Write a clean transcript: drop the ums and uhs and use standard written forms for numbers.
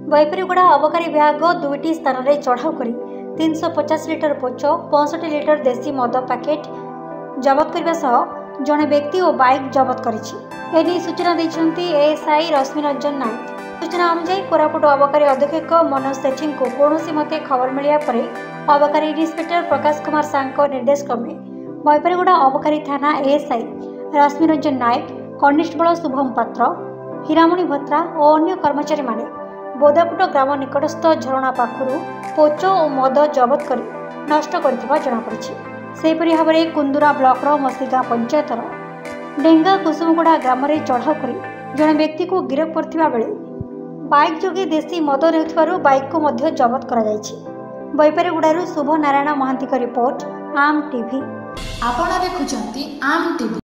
बैपारीगुड़ा अबकारी विभाग दुईटी स्थान में चढ़ाऊ कर 350 लिटर पोच 65 लिटर देसी मद पैकेट जबत करने जड़े व्यक्ति और बाइक जबत कर सूचना देते एएसआई रश्मि रंजन नायक। सूचना अनुसार कोरापुट अबकारी अधीक्षक मनोज सेठी को कौन मते खबर मिलने पर अबकारी इन्स्पेक्टर प्रकाश कुमार साह निर्देश क्रमे बैपारीगुड़ा अबकारी थाना एएसआई रश्मि रंजन नायक, कनिष्ठबल शुभम पात्र, हीरामणि भत्रा और अन्य कर्मचारी माने बोदापुट ग्राम निकटस्थ झरणा पाखु पोच और मद जबत कर नष्ट कर जनापड़ी। भाव में कुंदुरा ब्लॉकर मसीगाँ पंचायतर डेंगा कुसुमगुड़ा ग्राम में चढ़ाऊ कर जड़े व्यक्ति को गिरफ्त करथिबा बेले बाइक जोगे देसी मद नेउथिबारु बाइक को मध्य जबत करा जायछि। बैपारीगुड़ारू शुभ नारायण महांती का रिपोर्ट आम टीवी। आपण देखुछंती आम टीवी।